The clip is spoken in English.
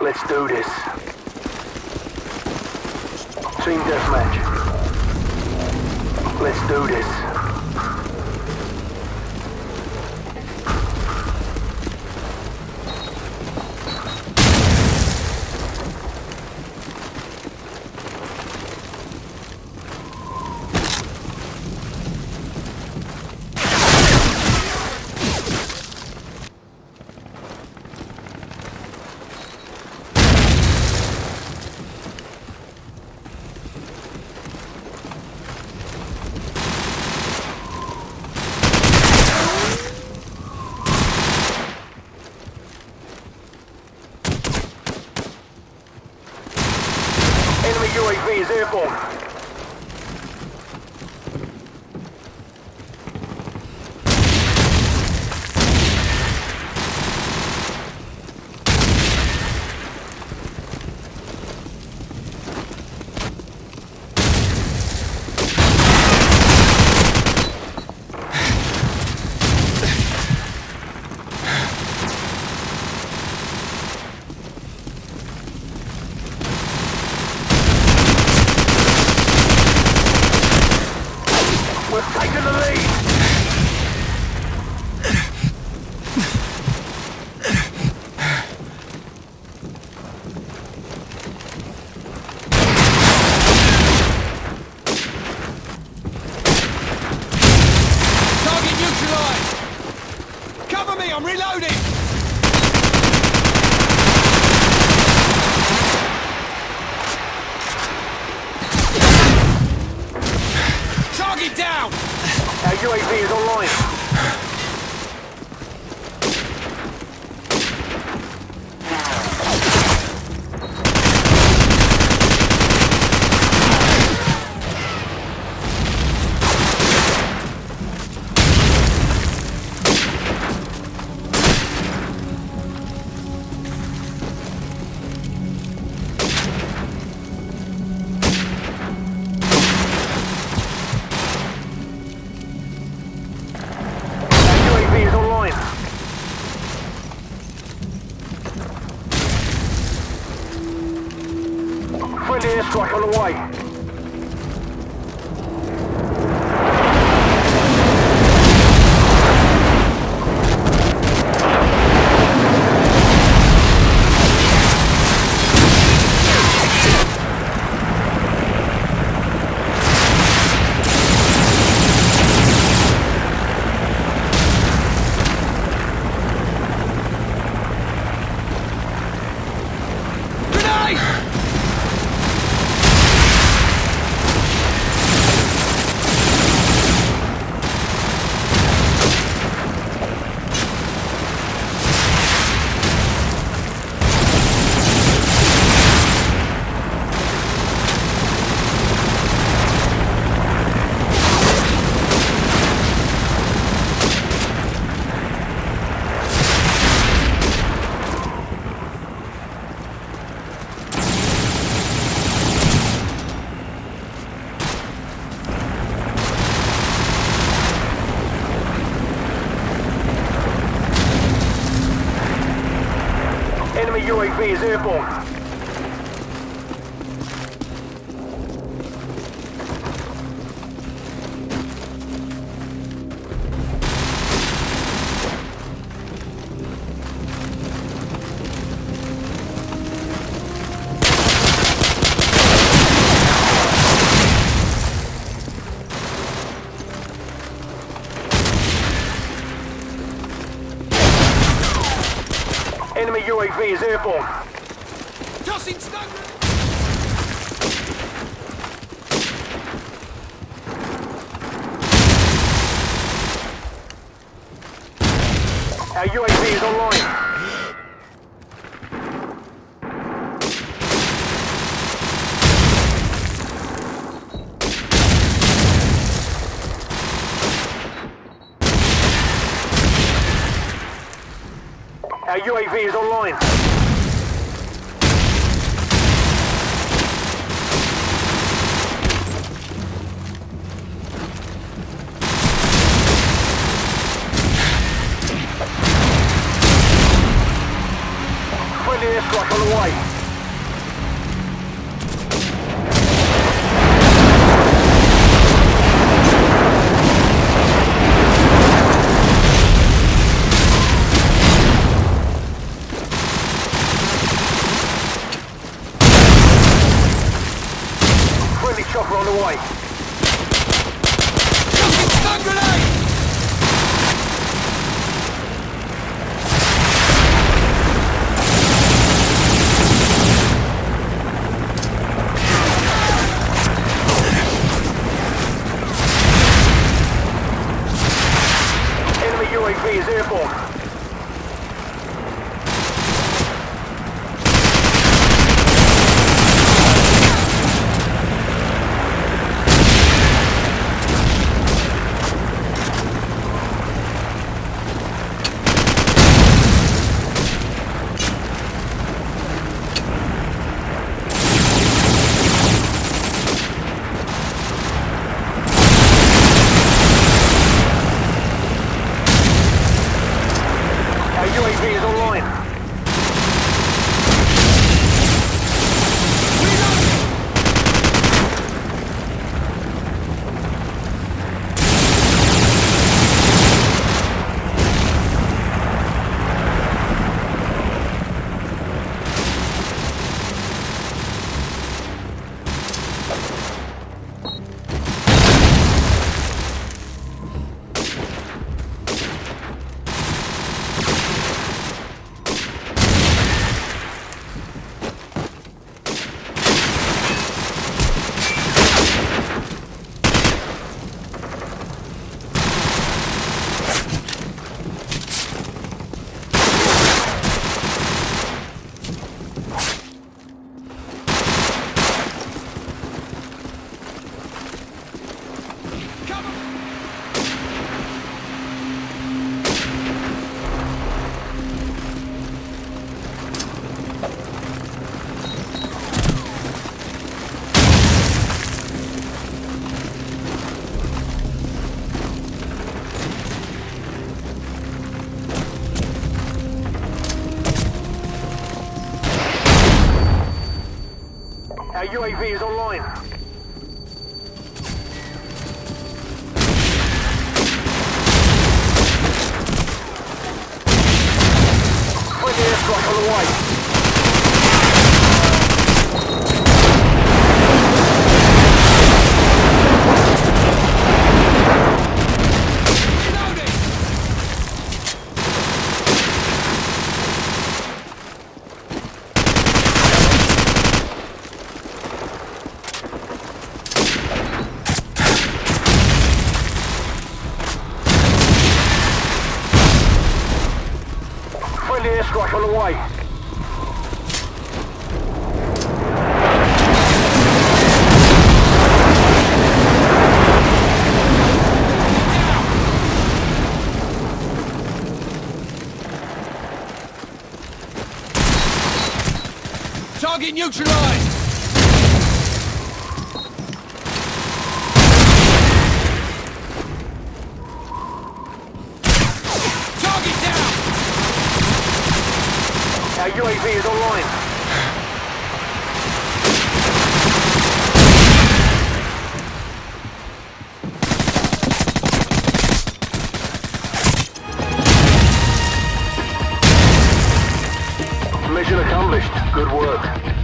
Let's do this. Team deathmatch. Let's do this. Enemy UAV is airborne. We're taking the lead! Target neutralized! Cover me, I'm reloading! Target down! Our UAV is online. Friendly airstrike on the way. Enemy UAV is airborne. Enemy UAV is airborne. Tossing stun! Our UAV is online. Our UAV is online. Friendly airstrike airstrike on the way. Friendly chopper on the way. Tossing stun grenade! Enemy UAV is airborne. UAV is online. Our UAV is online. Friendly airstrike on the way. Reloading! Friendly airstrike on the way. Target neutralized! Target down! Our UAV is online. Mission accomplished. Good work.